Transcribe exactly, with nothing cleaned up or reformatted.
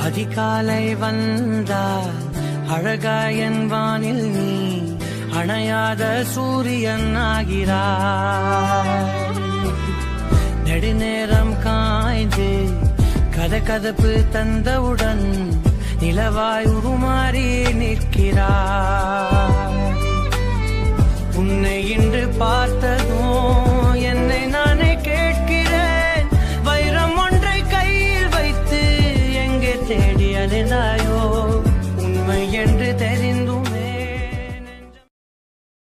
அதிகாலை வந்தால் அழகாயன் வானில் நீ அணையாத சூரியன் ஆகிறாய். நெடுநேரம் காய்ந்து கதகதப்பு தந்தவுடன் நிலவாய் உருமாறி நிற்கிறாய். உன்னை இன்று பார்த்த